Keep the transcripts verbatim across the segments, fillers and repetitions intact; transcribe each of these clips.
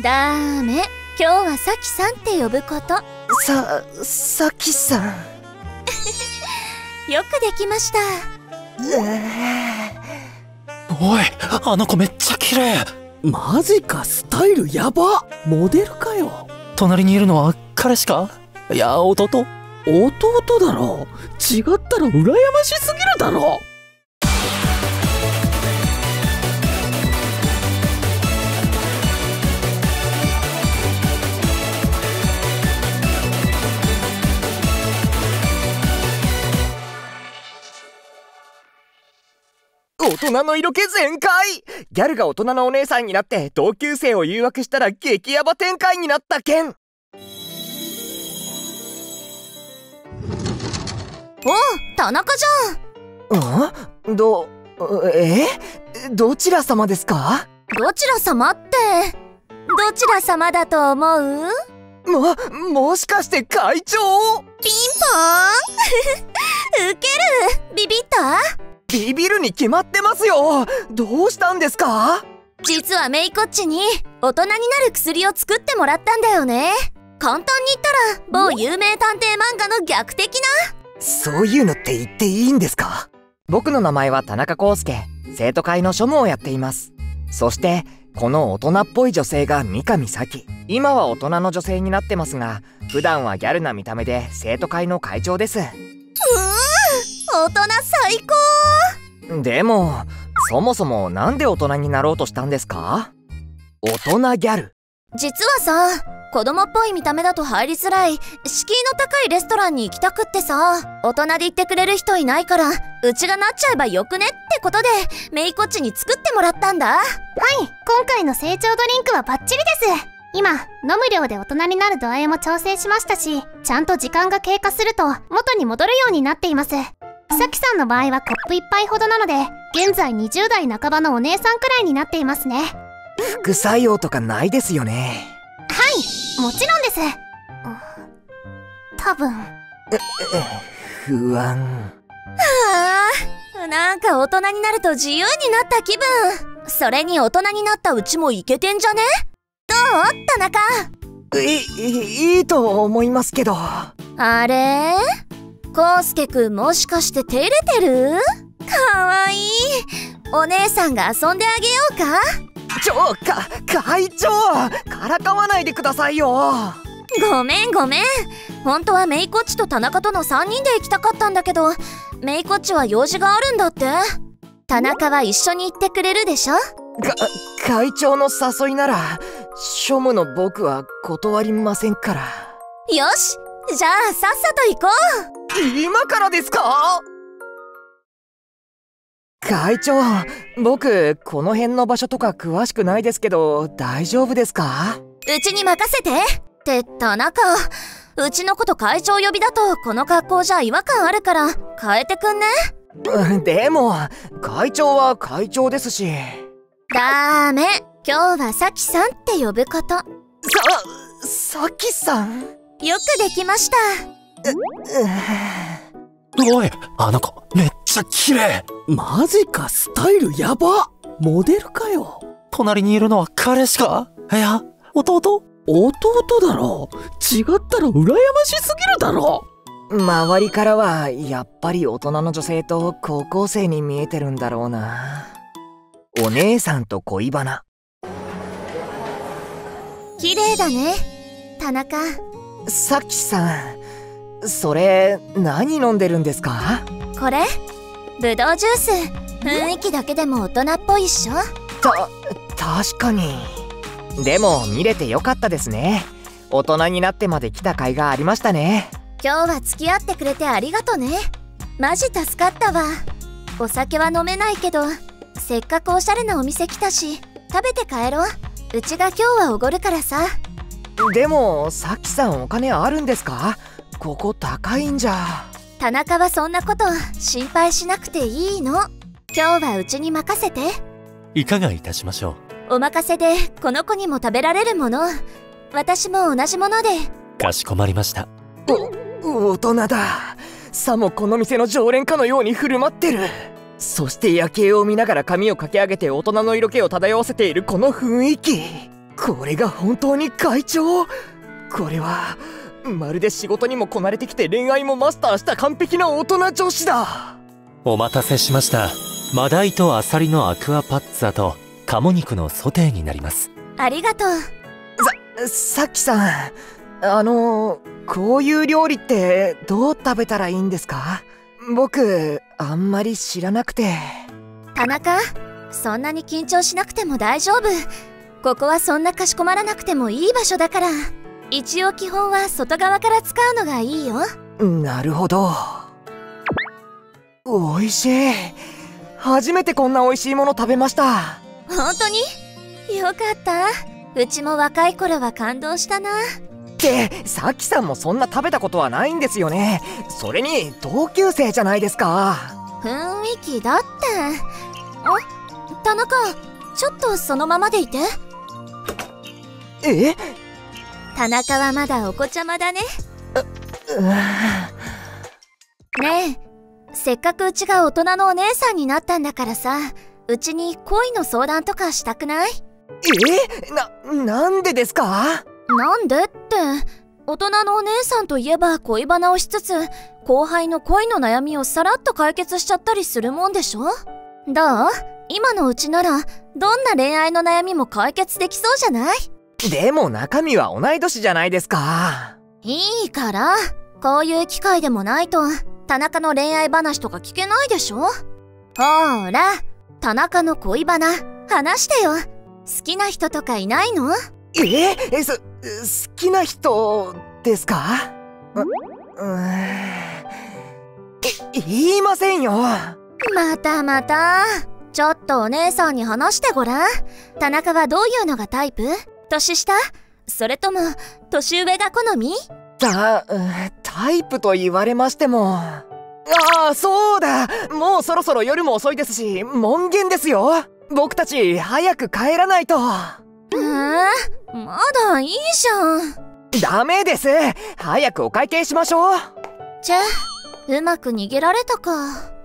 ダメ、今日はサキさんって呼ぶこと。 さ、サキさんよくできました。 おい、あの子めっちゃ綺麗。 マジか、スタイルやば。モデルかよ。 隣にいるのは彼氏か？いや、弟？ 弟だろ。違ったら羨ましすぎるだろ。 大人の色気全開。ギャルが大人のお姉さんになって同級生を誘惑したら激ヤバ展開になった件。おう、 田中じゃん。んど、えどちら様ですか？ どちら様ってどちら様だと思う？ も、もしかして会長？ ピンポーンウケる。ビビった？ ビビるに決まってますよ。どうしたんですか？ 実はメイコッチに大人になる薬を作ってもらったんだよね。簡単に言ったら某有名探偵漫画の逆的な。 そういうのって言っていいんですか？僕の名前は田中康介、生徒会の庶務をやっています。そしてこの大人っぽい女性が三上咲。今は大人の女性になってますが、普段はギャルな見た目で生徒会の会長です。うーん、 大人最高。 でもそもそもなんで大人になろうとしたんですか？大人ギャル。 実はさ、子供っぽい見た目だと入りづらい敷居の高いレストランに行きたくってさ、大人で言ってくれる人いないから、うちがなっちゃえばよくねってことでメイコッチに作ってもらったんだ。 はい、今回の成長ドリンクはバッチリです。今、飲む量で大人になる度合いも調整しましたし、ちゃんと時間が経過すると元に戻るようになっています。さきさんの場合はコップいっぱいほどなので、現在にじゅう代半ばのお姉さんくらいになっていますね。 副作用とかないですよね？ はい、もちろんです。多分。 不安。 はあ、なんか大人になると自由になった気分。それに大人になったうちもイケてんじゃね？どう？田中。 いい、いいと思いますけど。 あれ？康介くんもしかして照れてる？かわいい。お姉さんが遊んであげようか？ ちょ、か、会長、からかわないでくださいよ。 ごめんごめん。本当はメイコッチと田中とのさんにんで行きたかったんだけど、メイコッチは用事があるんだって。田中は一緒に行ってくれるでしょ？か、 会長の誘いなら庶務の僕は断りませんから。 よし、じゃあさっさと行こう。今からですか？会長、僕この辺の場所とか詳しくないですけど大丈夫ですか？ うちに任せて。って田中、うちのこと会長呼びだとこの格好じゃ違和感あるから変えてくんね？ でも会長は会長ですし。 ダメ、今日はサキさんって呼ぶこと。 さ、サキさん？ よくできました。 おい、あの子めっちゃ綺麗。 マジか、スタイルやば。モデルかよ。 隣にいるのは彼氏か？いや、弟？ 弟だろ。違ったら羨ましすぎるだろ。 周りからはやっぱり大人の女性と高校生に見えてるんだろうな。お姉さんと恋バナ。 綺麗だね、田中。 さきさん、それ何飲んでるんですか？ これぶどうジュース。雰囲気だけでも大人っぽいっしょ？ た、確かに。でも見れてよかったですね。大人になってまで来た甲斐がありましたね。 今日は付き合ってくれてありがとね。マジ助かったわ。お酒は飲めないけど、せっかくおしゃれなお店来たし食べて帰ろう。うちが今日はおごるからさ。 でもさきさんお金あるんですか？ここ高いんじゃ。 田中はそんなこと心配しなくていいの。今日はうちに任せて。 いかがいたしましょう？お任せでこの子にも食べられるもの、私も同じもので。 かしこまりました。 お、大人だ。さもこの店の常連かのように振る舞ってる。そして夜景を見ながら髪をかき上げて大人の色気を漂わせているこの雰囲気。 これが本当に会長？これはまるで仕事にもこなれてきて恋愛もマスターした完璧な大人女子だ。 お待たせしました。マダイとアサリのアクアパッツァと鴨肉のソテーになります。 ありがとう。 さ、さっきさん、あのこういう料理ってどう食べたらいいんですか？僕あんまり知らなくて。 田中、そんなに緊張しなくても大丈夫。ここはそんなかしこまらなくてもいい場所だから。一応基本は外側から使うのがいいよ。 なるほど。おいしい。初めてこんなおいしいもの食べました。 本当に？よかった。うちも若い頃は感動したな。 って、さきさんもそんな食べたことはないんですよね。それに同級生じゃないですか。 雰囲気だって。あ、田中、ちょっとそのままでいて。 え？ 田中はまだお子ちゃまだね。 う、うねえ、せっかくうちが大人のお姉さんになったんだからさ、うちに恋の相談とかしたくない？ え？な、なんでですか？ なんでって、大人のお姉さんといえば恋バナをしつつ、後輩の恋の悩みをさらっと解決しちゃったりするもんでしょ？どう？今のうちなら、どんな恋愛の悩みも解決できそうじゃない？ でも中身は同い年じゃないですか。 いいから、こういう機会でもないと、田中の恋愛話とか聞けないでしょ？ほーら、田中の恋バナ、話してよ。好きな人とかいないの？ ええ、そ、好きな人ですか？う、うーん。い、言いませんよ。 またまた。ちょっとお姉さんに話してごらん。田中はどういうのがタイプ？年下？それとも、年上が好み？ た、タイプと言われましても。ああ、そうだ。もうそろそろ夜も遅いですし、門限ですよ。僕たち、早く帰らないと。 えー、まだいいじゃん。 ダメです。早くお会計しましょう。 ちゃ、うまく逃げられたか。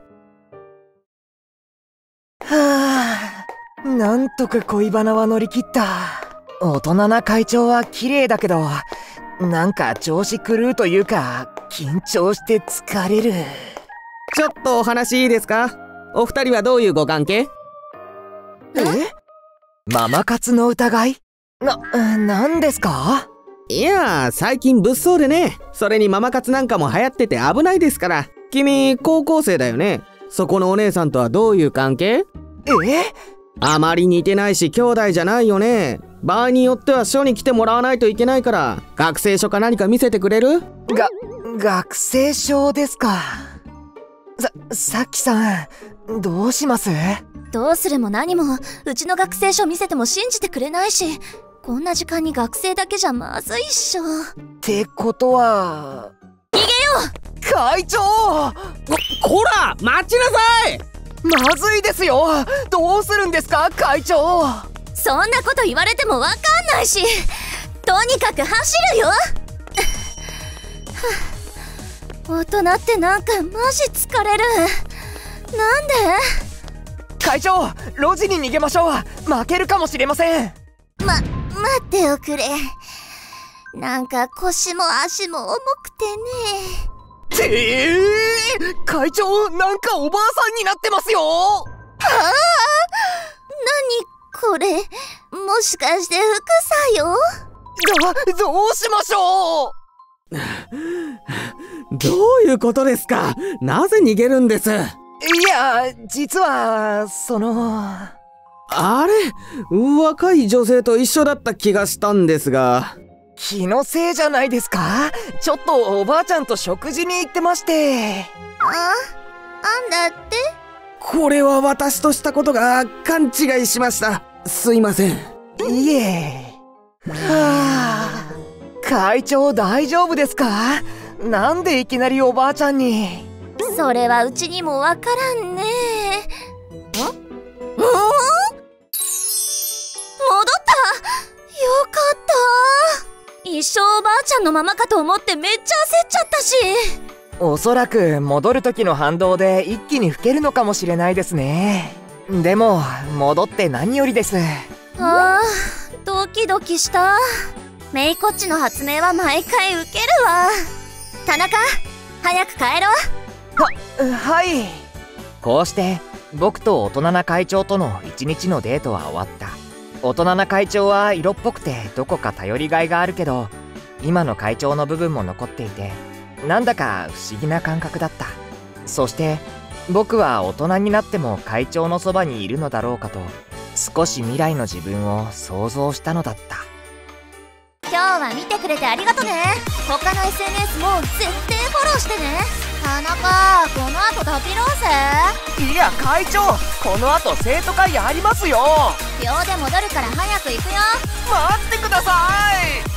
はあ、なんとか恋バナは乗り切った。大人な会長は綺麗だけど、なんか調子狂うというか、緊張して疲れる。 ちょっとお話いいですか？お二人はどういうご関係？ え？ママ活の疑い？な、なんですか？ いやー、最近物騒でね。それにママ活なんかも流行ってて危ないですから。君、高校生だよね。そこのお姉さんとはどういう関係？ え？ あまり似てないし兄弟じゃないよね。場合によっては署に来てもらわないといけないから、学生証か何か見せてくれる？ が、学生証ですか。さ、さっきさん、どうします？ どうするも何も、うちの学生証見せても信じてくれないし、こんな時間に学生だけじゃまずいっしょ。 ってことは、 逃げよう！会長！ こ、こら！待ちなさい！ まずいですよ！どうするんですか、会長！ そんなこと言われてもわかんないし、とにかく走るよ。大人ってなんかマジ疲れる。なんで？ 会長、路地に逃げましょう。負けるかもしれません。 ま、待っておくれ。なんか腰も足も重くてね。 てー、会長、なんかおばあさんになってますよ。はあ、何これ、もしかして副作用？ ど、どうしましょう。 どういうことですか？なぜ逃げるんです？いや、実は、その… あれ？若い女性と一緒だった気がしたんですが。 気のせいじゃないですか？ちょっとおばあちゃんと食事に行ってまして。 あ、あんだって？ これは私としたことが勘違いしました。すいません。 いえ。はあ。会長大丈夫ですか？なんでいきなりおばあちゃんに。 それはうちにもわからんね。ん？ん？戻った！よかった。一生おばあちゃんのままかと思ってめっちゃ焦っちゃったし。 おそらく戻る時の反動で一気に老けるのかもしれないですね。でも戻って何よりです。 ああ、 ドキドキした。メイコッチの発明は毎回ウケるわ。田中、早く帰ろう。 は、はい。こうして僕と大人な会長との一日のデートは終わった。大人な会長は色っぽくてどこか頼りがいがあるけど、今の会長の部分も残っていて、なんだか不思議な感覚だった。そして僕は大人になっても会長のそばにいるのだろうかと、少し未来の自分を想像したのだった。 今日は見てくれてありがとね。他の エスエヌエス も絶対フォローしてね。田中、この後タピろうぜ。 いや会長、この後生徒会やりますよ。 秒で戻るから早く行くよ。 待ってください。